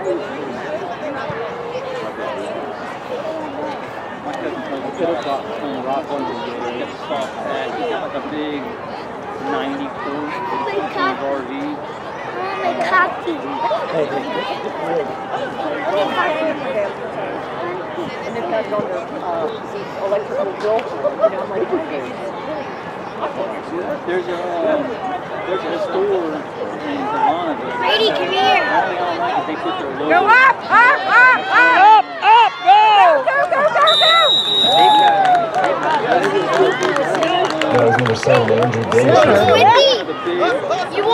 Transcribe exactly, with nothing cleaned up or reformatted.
Could have got on the rock one to get the soft pad. He got like a big ninety foot R V. My cocky. And they've got it on their uh, electrical bill. You know, I'm like, there's a there's a store in Savannah. Brady, come here. All they all like is they put their logo. go up, up, up, up, up, up, go, go, go, go, go. That was number seven, Andrew Davis. Whitney, you